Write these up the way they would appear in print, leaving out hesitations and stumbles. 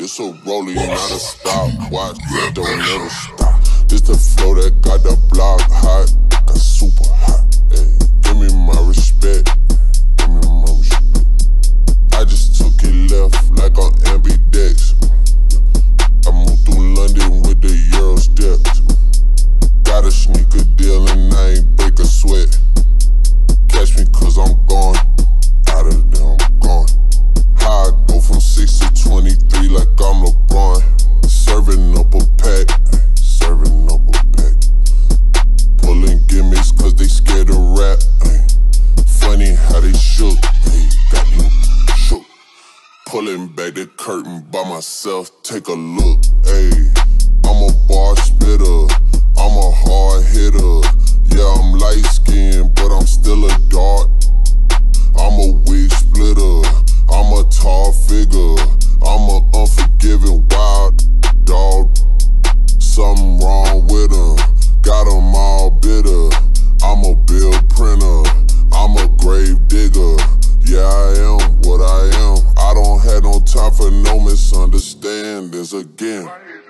This a rolling, not a stopwatch. Don't never stop. This the flow that got the block hot, got super hot. Ay, give me my respect. Give me my respect. I just took it left like on ambidex. I moved through London with the Euro steps. Got a sneaker deal and I ain't break a sweat. Catch me cause I'm gone. Out of there, I'm gone. How I go from 6 to 23 like I'm LeBron. Serving up a pack, serving up a pack. Pulling gimmicks cause they scared to rap. Funny how they shook, got me shook. Pulling back the curtain by myself, take a look. I'm a bar spitter, I'm a hard hitter. Yeah, I'm light skinned, but I'm still a dart. I'm a wig splitter, I'm a tall figure. I'm a unforgiving wild dog. Something wrong with them, got them all bitter. I'm a bill printer, I'm a grave digger. Yeah, I am what I am. I don't have no time for no misunderstandings again.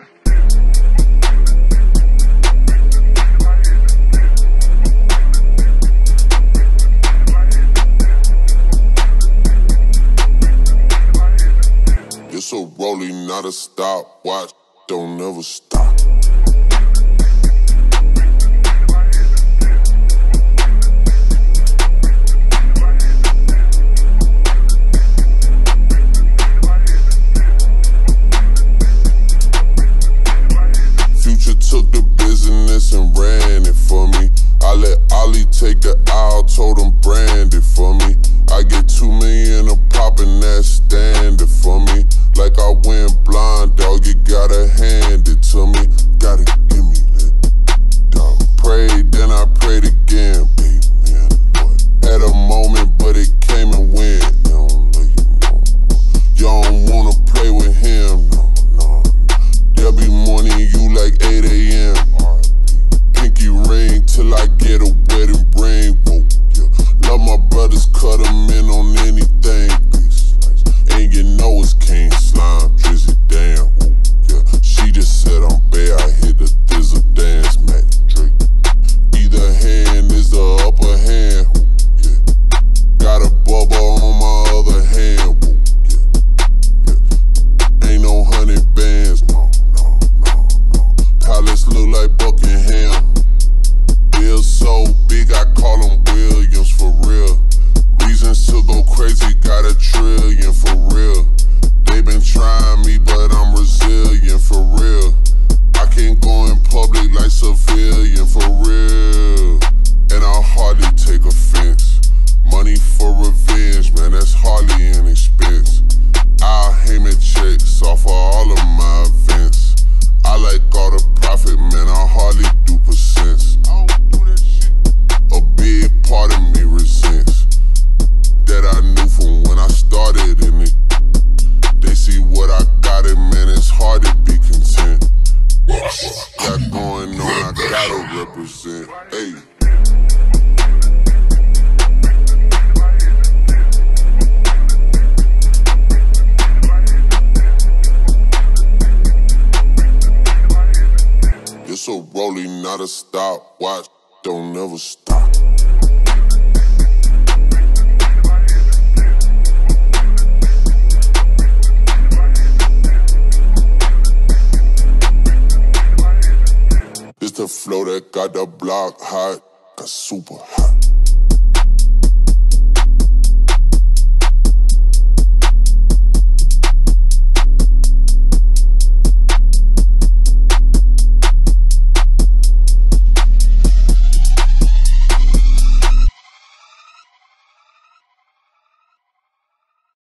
It's a rolling, not a stopwatch. Don't never stop. Future took the business and ran it for me. I let Ollie take the aisle, told him brand it for me. I get 2 million a pop and that's standard for me. Like I went blind, dog, you gotta hand it to me. Gotta give me that, dog. Prayed, then I prayed again. Amen, Lord. At a moment, but it came and went. You don't let you know. You don't wanna play with him, no. There'll be morning you like 8 a.m. Pinky ring till I get a wedding ring. Whoa, yeah. Love my brothers, cut them in on anything. And you know it's King Slime, Drizzy, damn, whoa, yeah. She just said I'm bad, I hit the thizzle dance, Mac Drake. Either hand is the upper hand, whoa, yeah. Got a bubble on my other hand, whoa, yeah. Ain't no 100 bands, no. Palace look like Buckingham. Bill so big, I call him Williams for real. Reasons to go crazy, got a trillion for real. They been trying me, but I'm resilient for real. I can't go in public like civilian for real. And I hardly take offense. Money for revenge, man, that's hardly an expense. I'll Heyman checks off of all of my events. I like all the profit, man, I hardly do percents. I don't do that shit. A big part of me resents that I knew from when I started in it. They see what I got it, man, it's hard to be content. Got going on, I gotta represent. Hey. It's a rolling, not a stopwatch. Don't never stop. It's the flow that got the block hot, got super hot.